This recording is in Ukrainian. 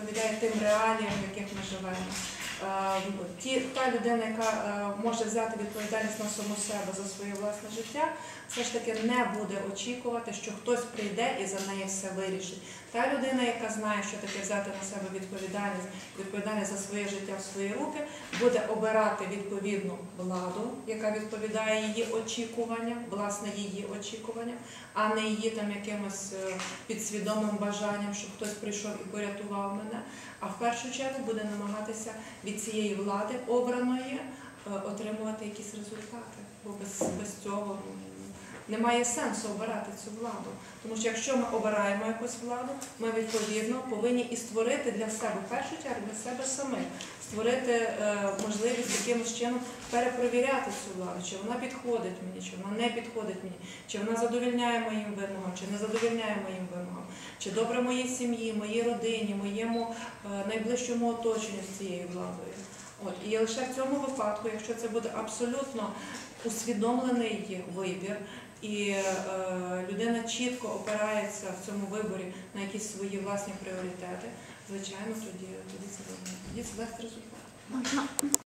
відповідає тим реаліям, в яких ми живемо. Та людина, яка може взяти відповідальність на саму себе за своє власне життя, все ж таки не буде очікувати, що хтось прийде і за неї все вирішить. Та людина, яка знає, що таке взяти на себе відповідальність за своє життя в свої руки, буде обирати відповідну владу, яка відповідає її очікуванням, власне її очікуванням, а не її там якимось підсвідомим бажанням, щоб хтось прийшов і порятував мене. А в першу чергу буде намагатися від цієї влади обраної отримувати якісь результати. Бо без цього немає сенсу обирати цю владу. Тому що якщо ми обираємо якусь владу, ми відповідно повинні і створити для себе, в першу чергу для себе самих, створити можливість якимось чином перепровіряти цю владу, чи вона підходить мені, чи вона не підходить мені, чи вона задовольняє моїм вимогам, чи не задовольняє моїм вимогам, чи добре моїй сім'ї, моїй родині, моєму найближчому оточенню з цією владою. І лише в цьому випадку, якщо це буде абсолютно усвідомлений вибір, і людина чітко опирається в цьому виборі на якісь свої власні пріоритети, звичайно, тоді це дасть результат.